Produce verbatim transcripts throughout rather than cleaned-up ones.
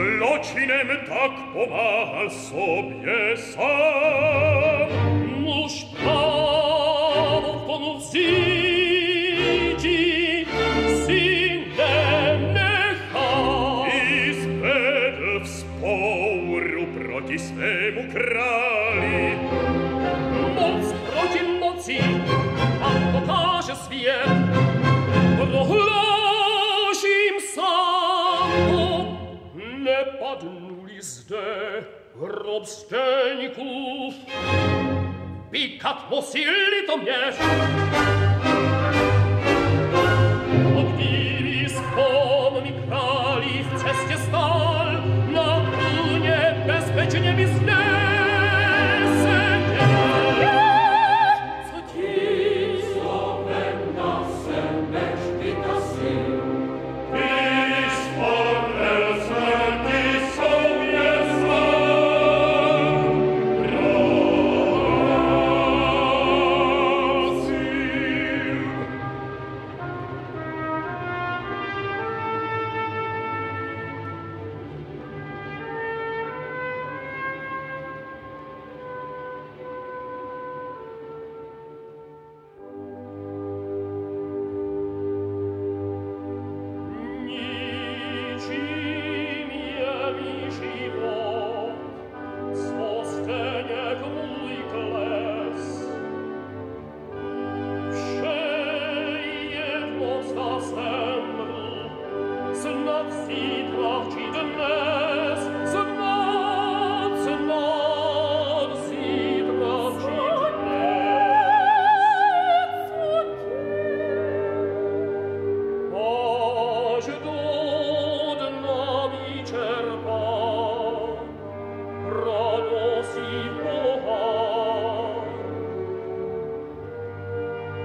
zločinem tak pomáhal sobie sam. Muž prawo tomu wzidzi, synem nechał. I zbedł w sporu proti swemu krali. Moc proti moci, Pan pokaże świat. Prohláším sámo, nepadnuli zde hrob steňků. Píkat musí to mě. Obdiví spomni králi v cestě stál, na plně bezpečně mi zde.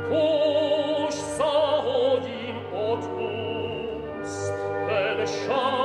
Už zahodím odpust, ten šál